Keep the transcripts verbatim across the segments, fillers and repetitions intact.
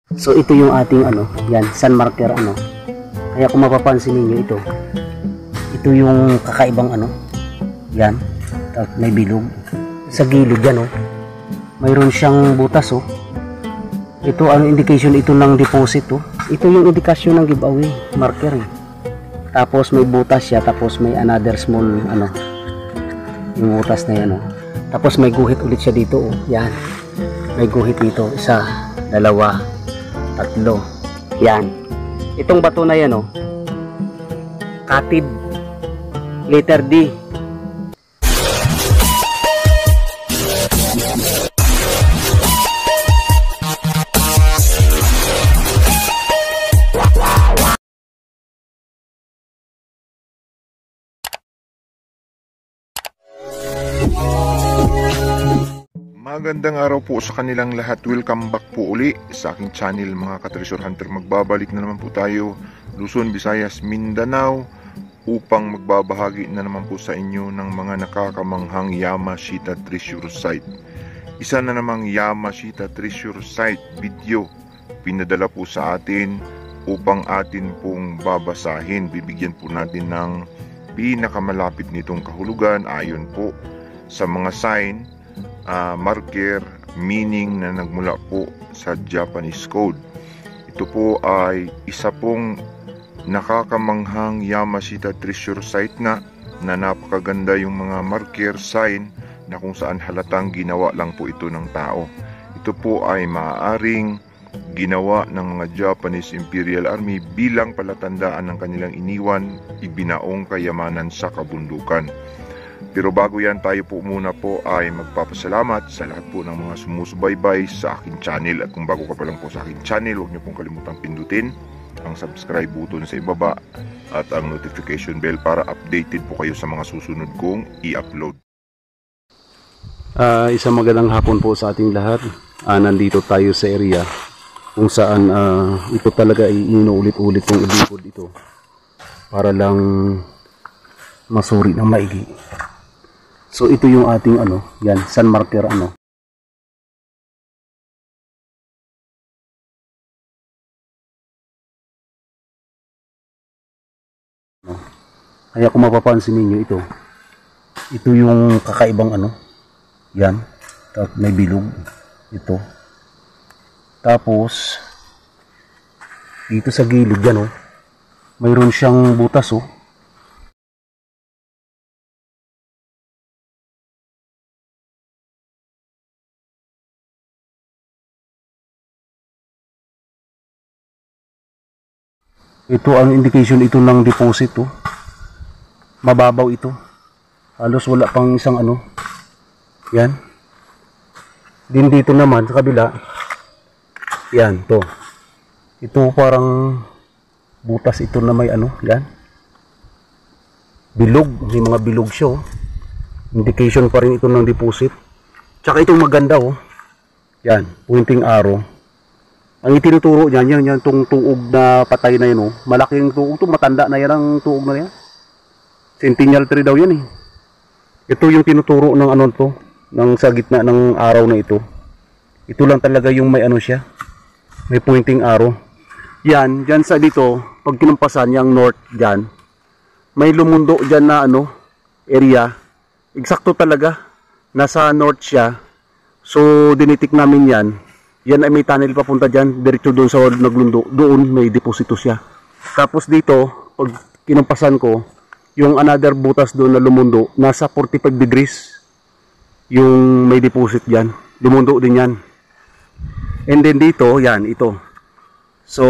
So ito yung ating ano, yan, sun marker ano. Kaya kung mapapansin niyo ito, ito yung kakaibang ano, yan, may bilog. Sa gilid yan oh, mayroon siyang butas oh. Ito ang indication ito ng deposit oh. Ito yung indikasyon ng giveaway marker eh. Tapos may butas siya, tapos may another small ano, yung butas na yan oh. Tapos may guhit ulit siya dito oh, yan. May guhit dito, isa, dalawa, tatlo, yan. Itong bato na yan oh, katid, letter D. Magandang araw po sa kanilang lahat. Welcome back po uli sa aking channel mga ka-treasure hunter. Magbabalik na naman po tayo Luzon, Visayas, Mindanao upang magbabahagi na naman po sa inyo ng mga nakakamanghang Yamashita Treasure Site. Isa na namang Yamashita Treasure Site video pinadala po sa atin upang atin pong babasahin. Bibigyan po natin ng pinakamalapit nitong kahulugan ayon po sa mga sign, Uh, marker, meaning na nagmula po sa Japanese code. Ito po ay isa pong nakakamanghang Yamashita Treasure Site nga na napakaganda yung mga marker, sign na kung saan halatang ginawa lang po ito ng tao. Ito po ay maaaring ginawa ng mga Japanese Imperial Army bilang palatandaan ng kanilang iniwan, ibinaong kayamanan sa kabundukan. Pero bago yan, tayo po muna po ay magpapasalamat sa lahat po ng mga sumusubaybay sa aking channel. At kung bago ka pa lang po sa aking channel, huwag niyo pong kalimutang pindutin ang subscribe button sa ibaba at ang notification bell para updated po kayo sa mga susunod kong i-upload. Uh, isang magandang hapon po sa ating lahat. Uh, nandito tayo sa area kung saan uh, ito talaga ay inuulit-ulit kong ilipod ito para lang masuri ng maigi. So ito yung ating ano, yan, sun marker ano. Kaya kung mapapansin niyo ito, ito yung kakaibang ano, yan, may bilog, ito. Tapos, dito sa gilid yan oh, mayroon siyang butas oh. Ito ang indication ito ng deposit oh. Mababaw ito. Halos wala pang isang ano. Yan. Din dito naman sa kabila. Yan to. Ito parang butas ito na may ano, yan. Bilog, may mga bilog siya oh. Indication pa rin ito ng deposit. Tsaka itong maganda oh. Yan, pointing arrow. Ang itinuturo niyan, yan, yan, itong tuog na patay na yun, oh. Malaking tuog to, matanda na yan ang tuog na yan. Centennial tree daw yan eh. Ito yung tinuturo ng ano to, ng sa gitna ng araw na ito. Ito lang talaga yung may ano siya, may pointing arrow. Yan, dyan sa dito, pag kinumpasan yung north dyan, may lumundo dyan na ano, area. Eksakto talaga, nasa north siya. So, dinitik namin yan. Yan ay may tunnel papunta dyan, diretso doon sa naglundo, doon may deposito siya. Tapos dito, pag kinumpasan ko, yung another butas doon na lumundo, nasa forty-five degrees, yung may deposit dyan, lumundo din yan. And then dito, yan, ito. So,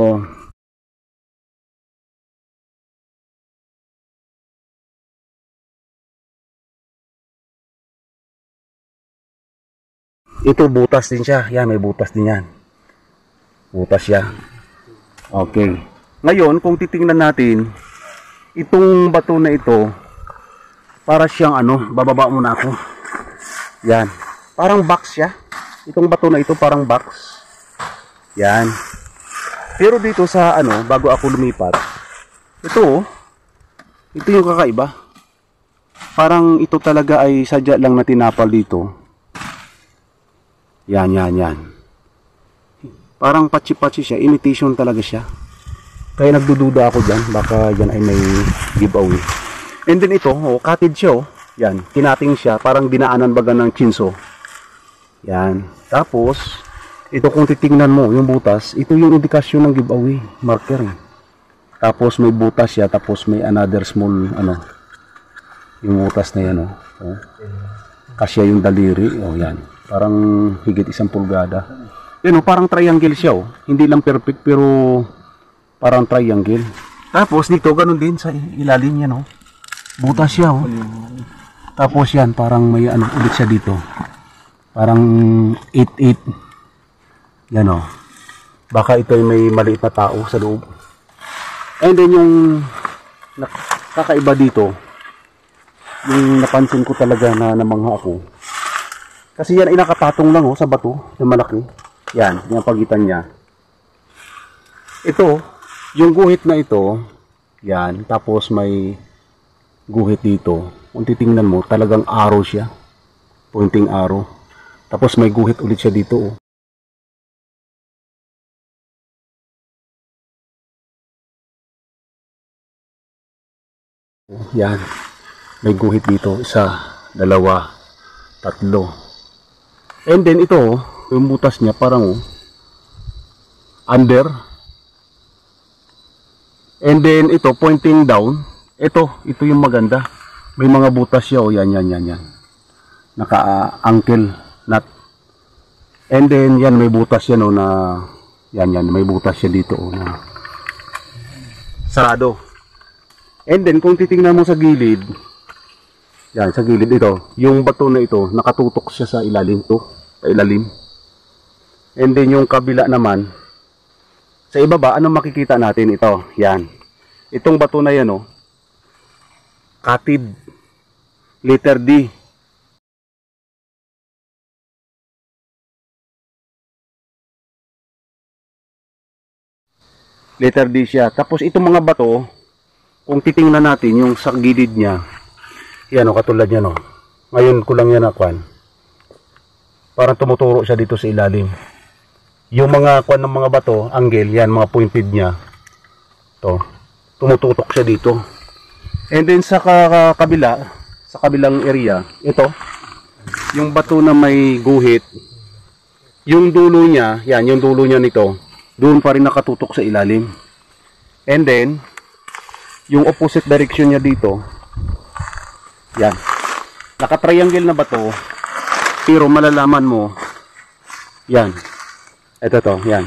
ito butas din siya. Yan, may butas din yan. Butas siya. Okay. Ngayon, kung titingnan natin, itong bato na ito, para siyang ano, bababa muna ako. Yan. Parang box siya. Itong bato na ito parang box. Yan. Pero dito sa ano, bago ako lumipat, ito, ito yung kakaiba. Parang ito talaga ay sadya lang na tinapal dito. Yan, yan, yan. Parang patsi-patsi siya, imitation talaga siya. Kaya nagdududa ako dyan, baka dyan ay may giveaway. And then ito, oh, cottage siya, oh. Yan, kinating siya, parang dinaanan baga ng chinso. Yan. Tapos, ito kung titingnan mo, yung butas, ito yung indikasyon ng giveaway, marker. Eh. Tapos may butas siya, tapos may another small, ano, yung butas na yan, oh. Oh. Kasya yung daliri, oh, yan. Parang higit isang pulgada. Yan, oh, parang triangle siya, oh. Hindi lang perfect, pero parang triangle. Tapos dito, ganun din sa ilalim niya, no? Butas siya, oh. Tapos yan, parang may ano ulit siya dito. Parang eight eight. Yan, oh. Baka ito ay may maliit na tao sa loob. And then yung kakaiba dito, yung napansin ko talaga na namangha ako. Kasi yan ay nakapatong lang, oh, sa bato, na malaki. Yan, yung pagitan niya. Ito, yung guhit na ito, yan, tapos may guhit dito. Kung titingnan mo, talagang arrow siya. Pointing arrow. Tapos may guhit ulit siya dito, oh. Yan. May guhit dito. Isa, dalawa, tatlo. And then ito, oh, yung butas niya parang, oh, under. And then ito, pointing down. Ito, ito yung maganda. May mga butas siya, oh, yan, yan, yan, yan. Naka-ankle nut. And then, yan, may butas yan, oh, na, yan, yan, may butas siya dito, oh, na sarado. And then, kung titingnan mo sa gilid, yan, sa gilid ito, yung bato na ito, nakatutok siya sa ilalim to, sa ilalim. And then, yung kabila naman, sa ibaba, anong makikita natin ito? Yan. Itong bato na yan, oh. Katid. Letter D. Letter D siya. Tapos itong mga bato, kung titingnan natin yung sa gilid niya, yan, oh, katulad yan, oh. Ngayon ko lang yan nakwan. Parang tumuturo siya dito sa ilalim. Yung mga kwan ng mga bato, angle, yan, mga pointed niya. To, tumututok siya dito. And then sa kabila, sa kabilang area, ito, yung bato na may guhit, yung dulo niya, yan, yung dulo niya nito, doon pa rin nakatutok sa ilalim. And then, yung opposite direction niya dito, yan, naka-triangle na bato, pero malalaman mo, yan, ito to, yan.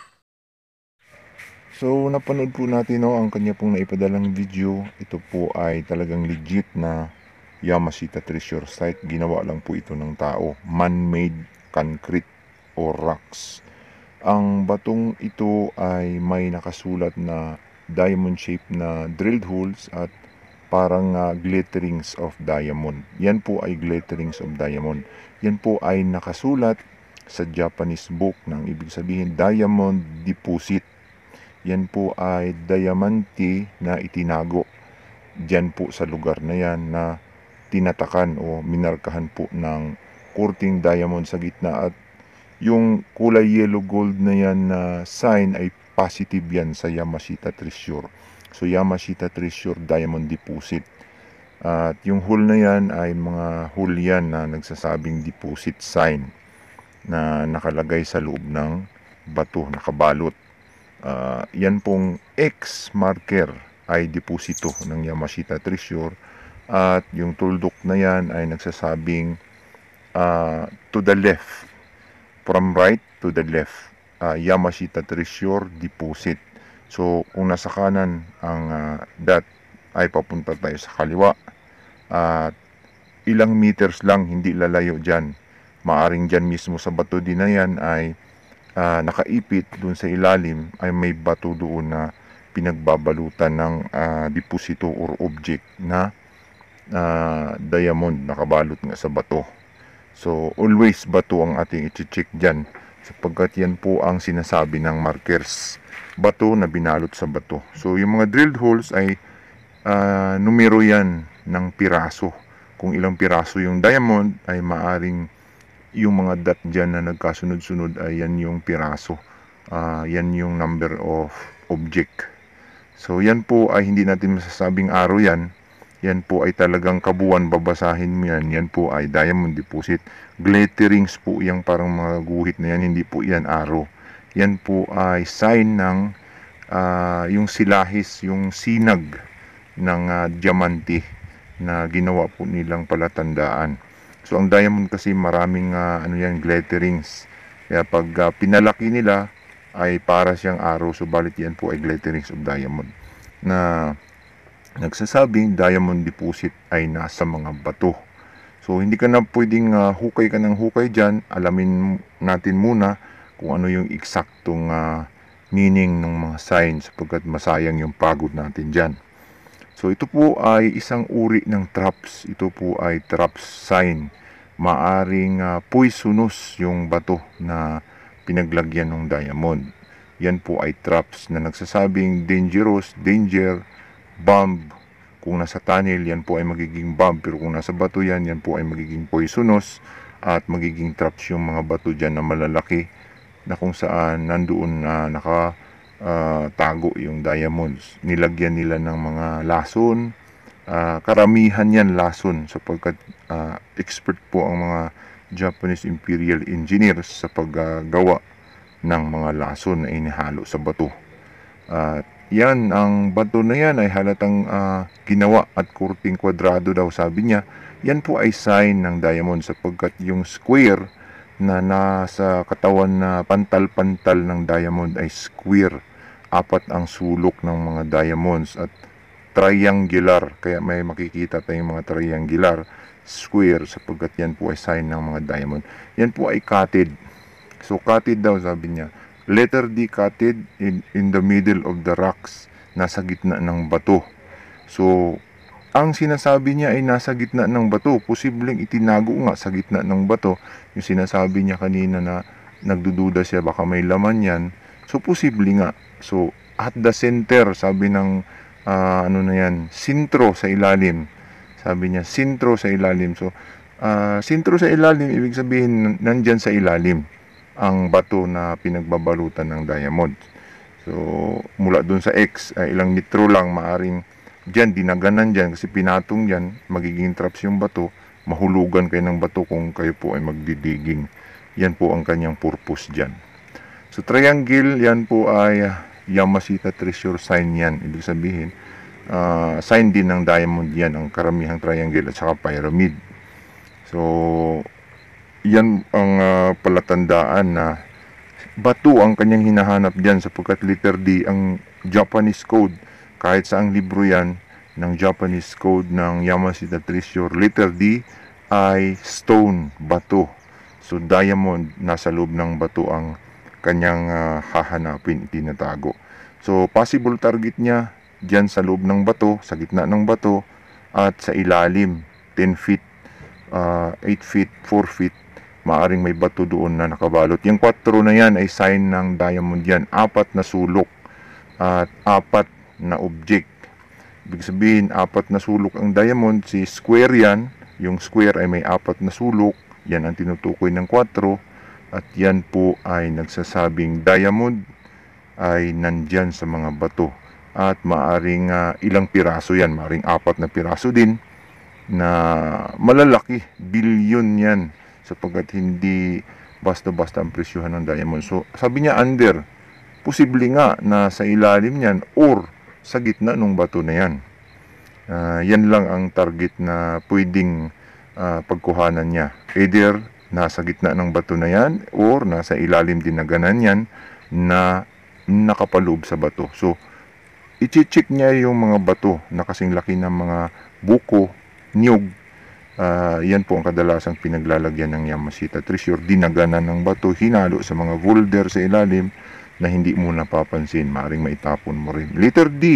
So napanood po natin, no, ang kanya pong naipadalang video. Ito po ay talagang legit na Yamashita Treasure Site. Ginawa lang po ito ng tao. Man-made concrete or rocks. Ang batong ito ay may nakasulat na diamond shape na drilled holes at parang uh, glitterings of diamond. Yan po ay glitterings of diamond. Yan po ay nakasulat sa Japanese book ng ibig sabihin diamond deposit. Yan po ay diamante na itinago dyan po sa lugar na yan na tinatakan o minarkahan po ng kurting diamond sa gitna, at yung kulay yellow gold na yan na sign ay positive yan sa Yamashita Treasure. So Yamashita Treasure Diamond Deposit. At yung hole na yan ay mga hole yan na nagsasabing deposit sign na nakalagay sa loob ng bato, nakabalot. Uh, yan pong X marker ay deposito ng Yamashita Treasure, at yung tuldok na yan ay nagsasabing uh, to the left, from right to the left, uh, Yamashita Treasure Deposit. So kung nasa kanan ang uh, dot ay papunta tayo sa kaliwa, at uh, ilang meters lang, hindi lalayo dyan. Maaring dyan mismo sa bato din na yan ay Uh, nakaipit doon sa ilalim ay may bato doon na pinagbabalutan ng uh, deposito or object na uh, diamond nakabalot nga sa bato. So always bato ang ating i-check dyan, sapagkat yan po ang sinasabi ng markers, bato na binalot sa bato. So yung mga drilled holes ay uh, numero yan ng piraso. Kung ilang piraso yung diamond ay maaring yung mga dot dyan na nagkasunod-sunod ay yan yung piraso. uh, yan yung number of object. So yan po ay hindi natin masasabing araw yan. Yan po ay talagang kabuuan, babasahin mo yan. Yan po ay diamond deposit. Glitterings po yung parang mga guhit na yan, hindi po yan araw. Yan po ay sign ng uh, yung silahis, yung sinag ng uh, diamante na ginawa po nilang palatandaan. So ang diamond kasi maraming uh, ano yan, glitterings. Kaya pag uh, pinalaki nila ay para siyang araw. Subalit yan po ay glitterings of diamond na nagsasabing diamond deposit ay nasa mga bato. So hindi ka na pwedeng uh, hukay ka ng hukay dyan. Alamin natin muna kung ano yung eksaktong uh, meaning ng mga sign sapagkat masayang yung pagod natin dyan. So ito po ay isang uri ng traps. Ito po ay traps sign. Maaring uh, poisonous yung bato na pinaglagyan ng diamond. Yan po ay traps na nagsasabing dangerous, danger, bomb. Kung nasa tunnel, yan po ay magiging bomb. Pero kung nasa bato yan, yan po ay magiging poisonous at magiging traps yung mga bato dyan na malalaki na kung saan nandoon na uh, naka Uh, tago yung diamonds. Nilagyan nila ng mga lason. Uh, karamihan yan lason sapagkat uh, expert po ang mga Japanese Imperial Engineers sa paggawa uh, ng mga lason na inihalo sa bato. Uh, yan, ang bato na yan ay halatang uh, ginawa at kurting kwadrado daw sabi niya. Yan po ay sign ng diamond sapagkat yung square na nasa katawan na pantal-pantal ng diamond ay square. Apat ang sulok ng mga diamonds at triangular. Kaya may makikita tayong mga triangular, square, sapagkat yan po ay sign ng mga diamond. Yan po ay cutted. So, cutted daw sabi niya. Letter D cutted in, in the middle of the rocks. Nasa gitna ng bato. So, ang sinasabi niya ay nasa gitna ng bato. Posibleng itinago nga sa gitna ng bato. Yung sinasabi niya kanina na nagdududa siya baka may laman yan. So, posible nga. So, at the center, sabi ng, uh, ano na yan, sintro sa ilalim. Sabi niya, sintro sa ilalim. So, uh, sintro sa ilalim, ibig sabihin, nandyan sa ilalim ang bato na pinagbabalutan ng diamond. So, mula dun sa X, ay ilang nitro lang, maaring dyan, dinaganan dyan, kasi pinatong dyan, magiging traps yung bato, mahulugan kayo ng bato kung kayo po ay magdidiging. Yan po ang kanyang purpose dyan. So, triangle, yan po ay Yamashita treasure sign yan. Ibig sabihin, uh, sign din ng diamond yan, ang karamihang triangle at saka pyramid. So, yan ang uh, palatandaan na bato ang kanyang hinahanap dyan sapagkat letter D, ang Japanese code, kahit sa ang libro yan, ng Japanese code ng Yamashita treasure, letter D ay stone, bato. So, diamond, nasa loob ng bato ang kanyang uh, hahanapin, itinatago. So, possible target niya dyan sa loob ng bato, sa gitna ng bato, at sa ilalim, ten feet, uh, eight feet, four feet, maaring may bato doon na nakabalot. Yung kwatro na yan ay sign ng diamond yan. Apat na sulok at apat na object. Ibig sabihin, apat na sulok ang diamond, si square yan. Yung square ay may apat na sulok. Yan ang tinutukoy ng kwatro. At yan po ay nagsasabing diamond ay nandyan sa mga bato. At maaring uh, ilang piraso yan. Maaring apat na piraso din na malalaki. Billion yan. Sapagkat hindi basta-basta ang presyuhan ng diamond. So sabi niya under. Posible nga na sa ilalim yan or sa gitna ng bato na yan. Uh, yan lang ang target na pwedeng uh, pagkuhanan niya. Either nasa gitna ng bato na yan or nasa ilalim din na ganan yan na nakapaloob sa bato. So, i-check niya yung mga bato na kasing laki ng mga buko, niyog. Uh, yan po ang kadalasang pinaglalagyan ng Yamashita treasure. Dinaganan ng bato, hinalo sa mga boulder sa ilalim na hindi mo napapansin. Maaring maitapon mo rin. Letter D.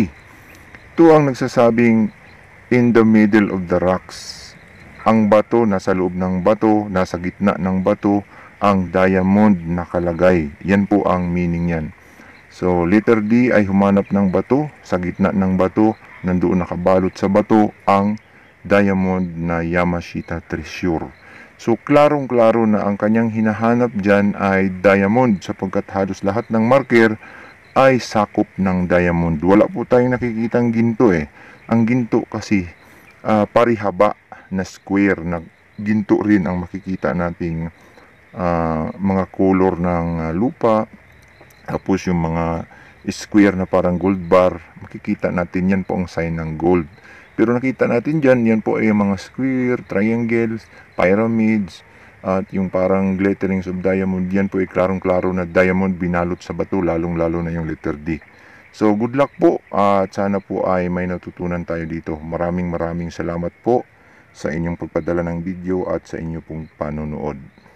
Ito ang nagsasabing in the middle of the rocks. Ang bato, nasa loob ng bato, nasa gitna ng bato, ang diamond nakalagay. Yan po ang meaning yan. So, letter D ay humanap ng bato, sa gitna ng bato, nandoon nakabalot sa bato, ang diamond na Yamashita treasure. So klarong-klaro na ang kanyang hinahanap dyan ay diamond sapagkat halos lahat ng marker ay sakop ng diamond. Wala po tayong nakikitang ginto eh. Ang ginto kasi uh, parihaba na square na ginto rin ang makikita nating uh, mga color ng uh, lupa. Tapos yung mga square na parang gold bar, makikita natin yan po ang sign ng gold. Pero nakita natin dyan, yan po ay mga square, triangles, pyramids, at yung parang glitterings of diamond. Yan po ay klarong-klaro na diamond binalot sa bato, lalong-lalo na yung letter D. So good luck po at sana po ay may natutunan tayo dito. Maraming maraming salamat po sa inyong pagpadala ng video at sa inyong pong panonood.